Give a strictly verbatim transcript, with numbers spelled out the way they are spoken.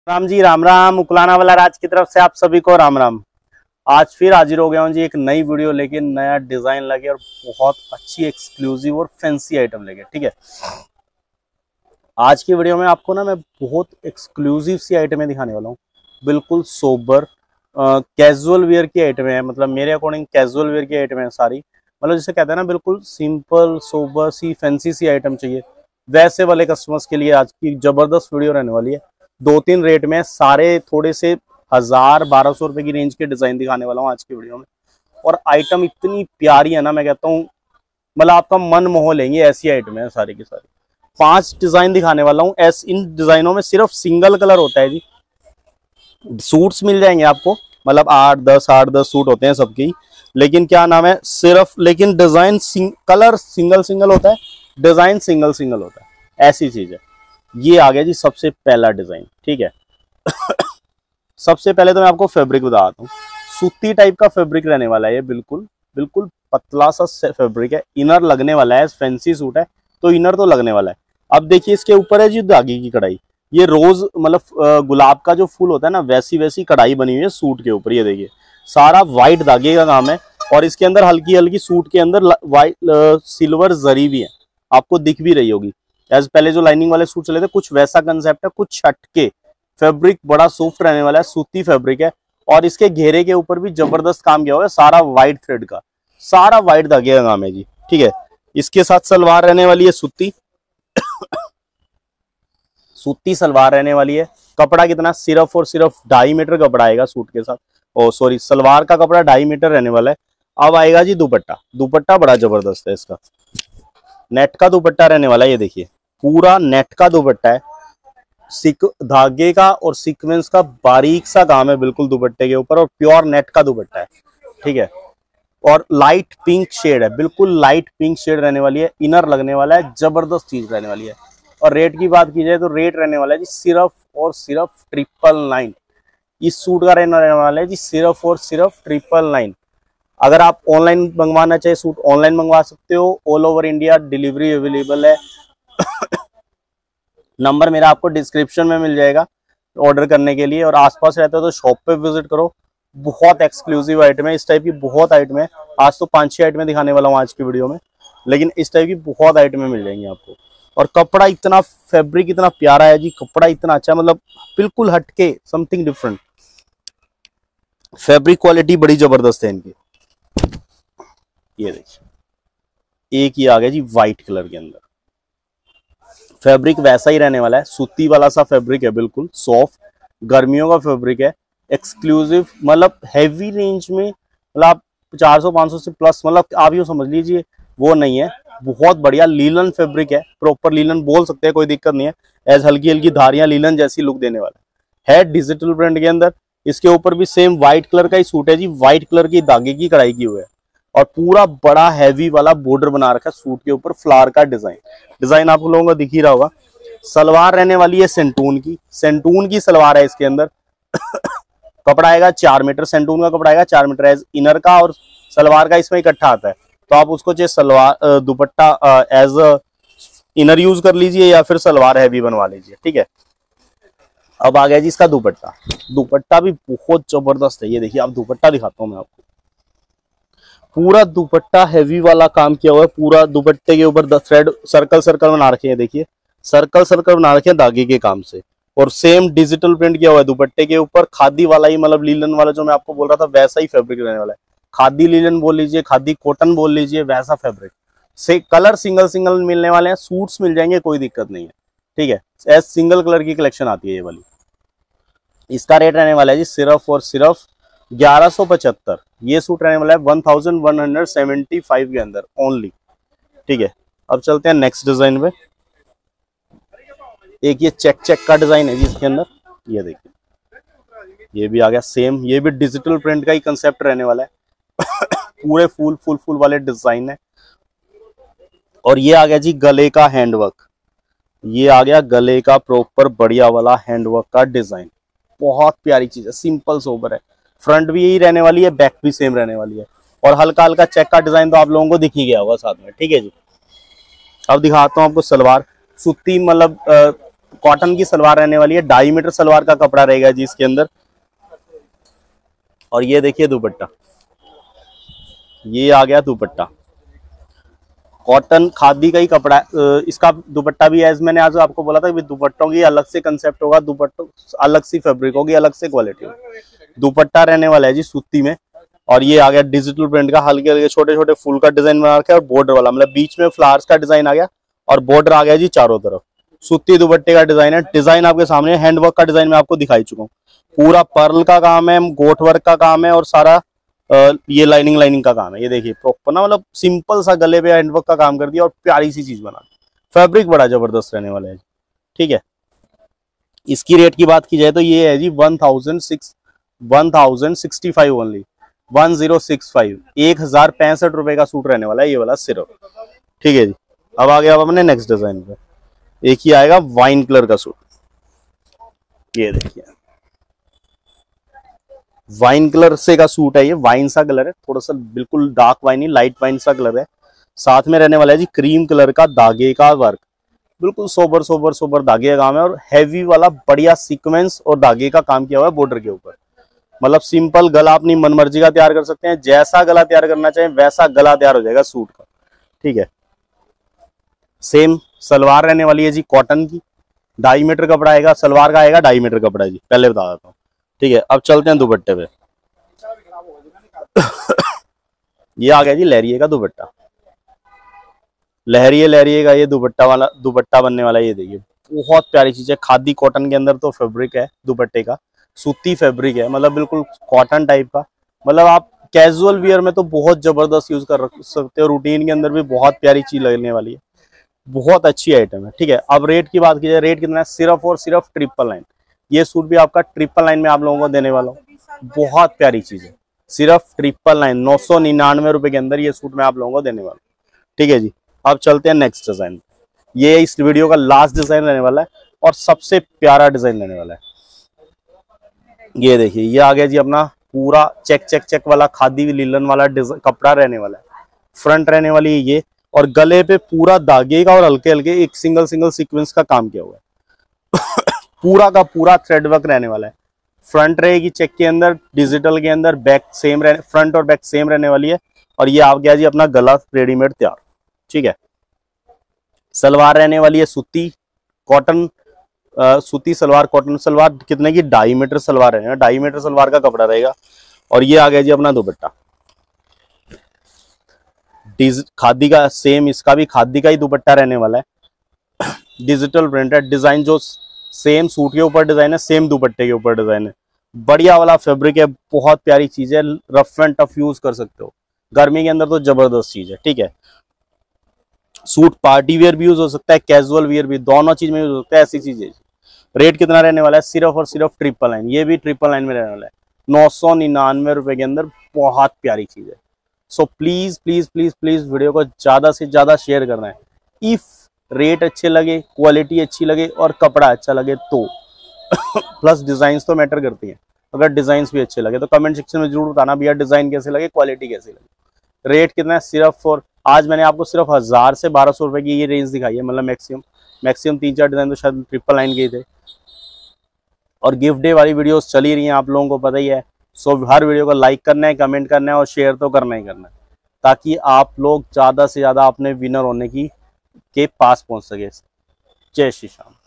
राम जी राम राम। उकलाना वाला राज की तरफ से आप सभी को राम राम। आज फिर हाजिर हो गया हूँ जी एक नई वीडियो लेके, नया डिजाइन लगे और बहुत अच्छी एक्सक्लूसिव और फैंसी आइटम लेके। ठीक है, आज की वीडियो में आपको ना मैं बहुत एक्सक्लूसिव सी आइटमें दिखाने वाला हूँ। बिल्कुल सोबर कैजुअल वेयर की आइटमें है, मतलब मेरे अकॉर्डिंग कैजुअल वेयर की आइटमें है सारी। मतलब जिसे कहते हैं ना बिल्कुल सिंपल सोबर सी फैंसी सी आइटम चाहिए, वैसे वाले कस्टमर्स के लिए आज की जबरदस्त वीडियो रहने वाली है। दो तीन रेट में सारे थोड़े से हजार बारह सौ रुपए की रेंज के डिजाइन दिखाने वाला हूँ आज की वीडियो में। और आइटम इतनी प्यारी है ना, मैं कहता हूँ मतलब आपका मन मोह लेंगे, ऐसी आइटम है सारी की सारी। पांच डिजाइन दिखाने वाला हूँ। ऐस इन डिजाइनों में सिर्फ सिंगल कलर होता है जी। सूट्स मिल जाएंगे आपको, मतलब आठ दस आठ दस सूट होते हैं सबकी, लेकिन क्या नाम है सिर्फ, लेकिन डिजाइन सिंग, कलर सिंगल सिंगल होता है, डिजाइन सिंगल सिंगल होता है, ऐसी चीज है। ये आ गया जी सबसे पहला डिजाइन। ठीक है सबसे पहले तो मैं आपको फैब्रिक बताता हूँ। सूती टाइप का फैब्रिक रहने वाला है ये, बिल्कुल बिल्कुल पतला सा फैब्रिक है। इनर लगने वाला है, फैंसी सूट है तो इनर तो लगने वाला है। अब देखिए इसके ऊपर है जी धागे की कढ़ाई। ये रोज मतलब गुलाब का जो फूल होता है ना, वैसी वैसी कढ़ाई बनी हुई है सूट के ऊपर। ये देखिए सारा व्हाइट धागे का काम है, और इसके अंदर हल्की हल्की सूट के अंदर व्हाइट सिल्वर जरी भी है, आपको दिख भी रही होगी। एज पहले जो लाइनिंग वाले सूट चले थे कुछ वैसा कंसेप्ट है, कुछ हटके। फैब्रिक बड़ा सॉफ्ट रहने वाला है, सूती फैब्रिक है। और इसके घेरे के ऊपर भी जबरदस्त काम किया हुआ है, सारा व्हाइट थ्रेड का, सारा व्हाइट धागे का काम है जी। ठीक है, इसके साथ सलवार रहने वाली है सूती सूती सलवार रहने वाली है। कपड़ा कितना, सिर्फ और सिर्फ ढाई मीटर कपड़ा आएगा सूट के साथ। ओ सॉरी, सलवार का कपड़ा ढाई मीटर रहने वाला है। अब आएगा जी दुपट्टा। दुपट्टा बड़ा जबरदस्त है इसका, नेट का दुपट्टा रहने वाला है। ये देखिए पूरा नेट का दुपट्टा है, सिक धागे का और सीक्वेंस का बारीक सा काम है बिल्कुल दुपट्टे के ऊपर, और प्योर नेट का दुपट्टा है। ठीक है, और लाइट पिंक शेड है, बिल्कुल लाइट पिंक शेड रहने वाली है। इनर लगने वाला है, जबरदस्त चीज रहने वाली है। और रेट की बात की जाए तो रेट रहने वाला है जी सिर्फ और सिर्फ ट्रिपल नाइन। इस सूट का रहने वाला है जी सिर्फ और सिर्फ ट्रिपल नाइन। अगर आप ऑनलाइन मंगवाना चाहे सूट, ऑनलाइन मंगवा सकते हो, all over India delivery available है। नंबर मेरा आपको डिस्क्रिप्शन में मिल जाएगा ऑर्डर करने के लिए, और आसपास रहते हो तो शॉप पे विजिट करो। बहुत एक्सक्लूसिव आइटम है, इस टाइप की बहुत आइटम है। आज तो पांच छह आइटमें दिखाने वाला हूँ आज की वीडियो में, लेकिन इस टाइप की बहुत आइटमें मिल जाएंगी आपको। और कपड़ा इतना, फैब्रिक इतना प्यारा है जी, कपड़ा इतना अच्छा, मतलब बिल्कुल हटके, समथिंग डिफरेंट। फैब्रिक क्वालिटी बड़ी जबरदस्त है इनकी। ये देखिए एक ही आ गया जी व्हाइट कलर के अंदर। फैब्रिक वैसा ही रहने वाला है, सूती वाला सा फैब्रिक है, बिल्कुल सॉफ्ट, गर्मियों का फैब्रिक है, एक्सक्लूसिव। मतलब हैवी रेंज में, मतलब आप चार सौ पाँच सौ से प्लस, मतलब आप यूँ समझ लीजिए वो नहीं है। बहुत बढ़िया लीलन फैब्रिक है, प्रॉपर लीलन बोल सकते हैं, कोई दिक्कत नहीं है। एज हल्की हल्की धारियां लीलन जैसी लुक देने वाला है डिजिटल प्रिंट के अंदर। इसके ऊपर भी सेम व्हाइट कलर का ही सूट है जी, व्हाइट कलर की धागे की कढ़ाई की हुई है, और पूरा बड़ा हैवी वाला बॉर्डर बना रखा है सूट के ऊपर, फ्लावर का डिजाइन। डिजाइन आप लोगों को दिख ही रहा होगा। सलवार रहने वाली है सेंटून की, सेंटून की सलवार है इसके अंदर। कपड़ा आएगा चार मीटर, सेंटून का कपड़ा आएगा चार मीटर। एज इनर का और सलवार का इसमें इकट्ठा आता है, तो आप उसको चाहे salwar dupatta as inner use कर लीजिए या फिर सलवार हैवी बनवा लीजिए। ठीक है, अब आ गया जी इसका दुपट्टा। दुपट्टा भी बहुत जबरदस्त है। ये देखिए आप दुपट्टा दिखाता हूँ मैं आपको। पूरा दुपट्टा हैवी वाला काम किया हुआ है, पूरा दुपट्टे के ऊपर थ्रेड सर्कल सर्कल बना रखे हैं। देखिए सर्कल सर्कल बना रखे हैं धागे के काम से, और सेम डिजिटल प्रिंट किया हुआ है दुपट्टे के ऊपर। खादी वाला ही, मतलब लीलन वाला जो मैं आपको बोल रहा था, वैसा ही फैब्रिक रहने वाला है। खादी लीलन बोल लीजिए, खादी कॉटन बोल लीजिए, वैसा फैब्रिक से। कलर सिंगल सिंगल मिलने वाले हैं, सूट्स मिल जाएंगे, कोई दिक्कत नहीं है। ठीक है, एज सिंगल कलर की कलेक्शन आती है ये वाली। इसका रेट रहने वाला है जी सिर्फ और सिर्फ ग्यारह सौ पचहत्तर। ये सूट रहने वाला है one thousand one hundred seventy five के अंदर ओनली। ठीक है, अब चलते हैं नेक्स्ट डिजाइन पे। एक ये चेक चेक का डिजाइन है जी इसके अंदर। ये देखिए ये भी आ गया सेम, ये भी डिजिटल प्रिंट का ही कंसेप्ट रहने वाला है। पूरे फूल फूल फूल वाले डिजाइन है। और ये आ गया जी गले का हैंडवर्क। ये आ गया गले का प्रॉपर बढ़िया वाला हैंडवर्क का डिजाइन। बहुत प्यारी चीज है, सिंपल सोबर है। फ्रंट भी यही रहने वाली है, बैक भी सेम रहने वाली है, और हल्का हल्का चेक का डिजाइन तो आप लोगों को दिख ही गया होगा साथ में। ठीक है जी, अब दिखाता हूँ आपको सलवार। सूती, मतलब कॉटन की सलवार रहने वाली है, ढाई मीटर सलवार का कपड़ा रहेगा जी इसके अंदर। और ये देखिए दुपट्टा, ये आ गया दुपट्टा, कॉटन खादी का ही कपड़ा है। इसका दुपट्टा भी है, मैंने आज आपको बोला था दुपट्टों की अलग से कंसेप्ट होगा, दुपट्टों अलग सी फैब्रिक होगी, अलग से क्वालिटी होगी। दुपट्टा रहने वाला है जी सूती में। और ये आ गया डिजिटल प्रिंट का, हल्के हल्के छोटे छोटे फूल का डिजाइन बना रखा है और बॉर्डर वाला, मतलब बीच में फ्लावर्स का डिजाइन आ गया और बॉर्डर आ गया जी चारों तरफ। सूती दुपट्टे का डिजाइन है, डिजाइन आपके सामने, हैंडवर्क का डिजाइन मैं आपको दिखाई चुका हूँ। पूरा पर्ल का काम है, गोट वर्क का काम है और सारा आ, ये लाइनिंग लाइनिंग का काम है। ये देखिए प्रॉपर ना, मतलब सिंपल सा गले पे हैंडवर्क का काम कर दिया और प्यारी सी चीज बना। फैब्रिक बड़ा जबरदस्त रहने वाला है, ठीक है। इसकी रेट की बात की जाए तो ये है जी one thousand six one thousand sixty five only, one zero six five, एक हजार पैंसठ रुपए का सूट रहने वाला है ये वाला सिर्फ, ठीक है जी। अब आ गया अब अपने नेक्स्ट डिजाइन पे, एक ही आएगा वाइन कलर का सूट। ये देखिए वाइन कलर से का सूट है, ये वाइन सा कलर है, थोड़ा सा बिल्कुल डार्क वाइन ही, लाइट वाइन सा कलर है। साथ में रहने वाला है जी क्रीम कलर का धागे का वर्क, बिल्कुल सोबर सोबर सोबर धागे का काम है और हैवी वाला बढ़िया सीक्वेंस और धागे का काम किया हुआ है बॉर्डर के ऊपर। मतलब सिंपल गला अपनी मनमर्जी का तैयार कर सकते हैं, जैसा गला तैयार करना चाहें वैसा गला तैयार हो जाएगा सूट का, ठीक है। सेम सलवार रहने वाली है जी कॉटन की, ढाई मीटर कपड़ा आएगा, सलवार का आएगा ढाई मीटर कपड़ा जी, पहले बता देता हूँ, ठीक है। अब चलते हैं दुपट्टे पे। ये आ गया जी लहरिये का दुपट्टा, लहरिये लहरिये का ये दुपट्टा वाला दुपट्टा बनने वाला है। ये देखिए बहुत प्यारी चीज है, खादी कॉटन के अंदर तो फैब्रिक है दुपट्टे का, सूती फैब्रिक है, मतलब बिल्कुल कॉटन टाइप का। मतलब आप कैजुअल वियर में तो बहुत जबरदस्त यूज कर सकते हो, रूटीन के अंदर भी बहुत प्यारी चीज लगने वाली है, बहुत अच्छी आइटम है, ठीक है। अब रेट की बात की जाए, रेट कितना है, सिर्फ और सिर्फ ट्रिपल नाइन। ये सूट भी आपका ट्रिपल नाइन में आप लोगों को देने वाला हूँ, बहुत प्यारी चीज है, सिर्फ ट्रिपल नाइन, नौ सौ निन्यानवे रुपए के अंदर ये सूट मैं आप लोगों को देने वाला हूँ, ठीक है जी। अब चलते हैं नेक्स्ट डिजाइन, ये इस वीडियो का लास्ट डिजाइन रहने वाला है और सबसे प्यारा डिजाइन रहने वाला है। ये देखिए ये आ गया जी अपना पूरा चेक चेक चेक वाला खादी लीलन वाला कपड़ा रहने वाला है, फ्रंट रहने वाली है ये, और गले पे पूरा धागे का और हल्के हल्के एक सिंगल सिंगल सीक्वेंस का काम किया हुआ है। पूरा का पूरा थ्रेड वर्क रहने वाला है। फ्रंट रहेगी चेक के अंदर, डिजिटल के अंदर, बैक सेम रहने, फ्रंट और बैक सेम रहने वाली है। और ये आ गया जी अपना गला रेडीमेड तैयार, ठीक है। सलवार रहने वाली है सूती कॉटन, सूती सलवार, कॉटन सलवार, कितने की, ढाई मीटर सलवार रहेगा, ढाई मीटर सलवार का कपड़ा रहेगा। और ये आ गया जी अपना दुपट्टा, खादी का, सेम इसका भी खादी का ही दुपट्टा रहने वाला है। डिजिटल प्रिंट है, डिजाइन जो सेम सूट के ऊपर डिजाइन है, सेम दुपट्टे के ऊपर डिजाइन है, बढ़िया वाला फैब्रिक है, बहुत प्यारी चीज है, रफ एंड टफ यूज कर सकते हो, गर्मी के अंदर तो जबरदस्त चीज है, ठीक है। सूट पार्टी वेयर भी यूज हो सकता है, कैजुअल वेयर भी, दोनों चीज में यूज हो सकता है, ऐसी चीज है। रेट कितना रहने वाला है, सिर्फ और सिर्फ ट्रिपल नाइन, ये भी ट्रिपल नाइन में रहने वाला है, नौ सौ निन्यानवे रुपए के अंदर, बहुत प्यारी चीज है। So please please please please video को ज्यादा से ज्यादा शेयर करना है। इफ रेट अच्छे लगे, क्वालिटी अच्छी लगे और कपड़ा अच्छा लगे तो प्लस डिजाइन तो मैटर करती हैं, अगर डिजाइन भी अच्छे लगे तो कमेंट सेक्शन में जरूर बताना भैया डिजाइन कैसे लगे, क्वालिटी कैसी लगे। रेट कितना है, सिर्फ और आज मैंने आपको सिर्फ हजार से बारह सौ रुपए की ये रेंज दिखाई है, मतलब मैक्सिमम मैक्सिमम तीन चार डिजाइन तो शायद ट्रिपल नाइन के थे। और गिफ्ट डे वाली वीडियोस चली रही हैं, आप लोगों को पता ही है। सो हर वीडियो को लाइक करना है, कमेंट करना है और शेयर तो करना ही करना है, ताकि आप लोग ज्यादा से ज्यादा अपने विनर होने की के पास पहुंच सके। जय श्री राम।